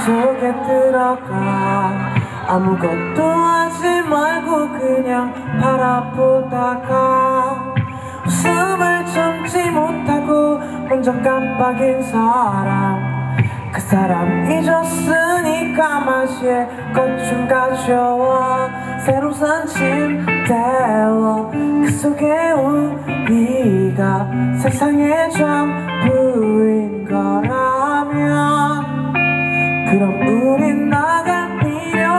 속에 들어가 아무것도 하지 말고 그냥 바라보다가 웃음을 참지 못하고 먼저 깜빡인 사람 그 사람 잊었으니까 마실 것 좀 가져와 새로 산 침대와 그 속에 우리가 세상의 전부인 거라면 그럼 우린 나갈 필요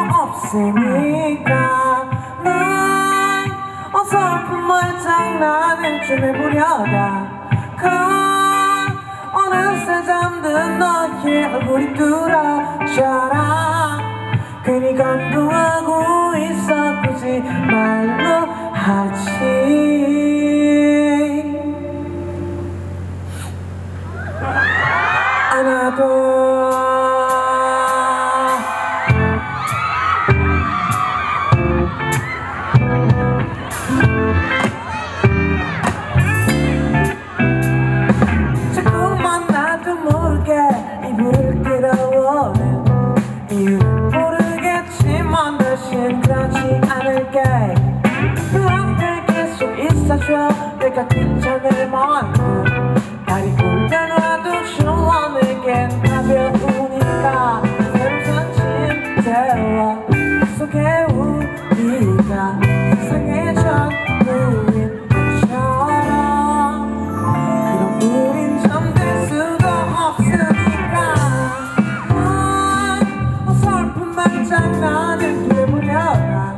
없으니까 난 어설픈 말장난을 좀 해보려다가 어느새 잠든 너의 얼굴이 뚫어져라 괜히 감동하고 있어 굳이 말로 하지 않아도 이불을 끌어오는 이유는 모르겠지만 대신 그러지 않을게 그 앞에 계속 있어줘 내가 괜찮을 만큼 다리 굴려놔도 좋아 내겐 가벼우니까 새로 산 침대와 그 속에 우리가 세상의 전부인 것처럼 그럼 우린 잠들 수가 없으니 장난을 되물려라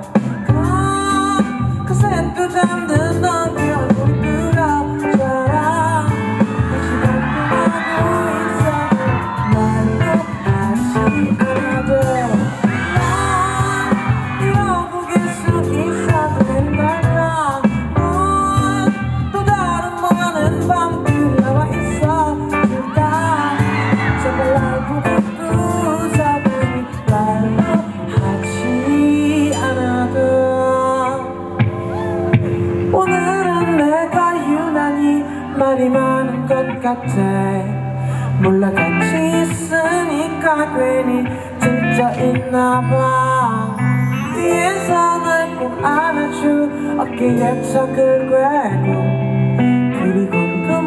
그새 또 잠든 너의 얼굴이 뚫어져라 다시 감동하고 있어 말로 하지 않아도 난 이러고 계속 있어도 된다면 넌 또 다른 많은 밤들 나와 있어줄까 제발 날 보고 오늘은 내가 유난히 말이 많은 것 같아 몰라 같이 있으니까 괜히 들떠있나봐 뒤에서 날 꼭 안아줘 어깨에 턱을 괴고 그리고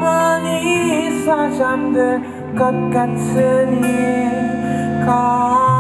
가만히 있어 잠들 것 같으니까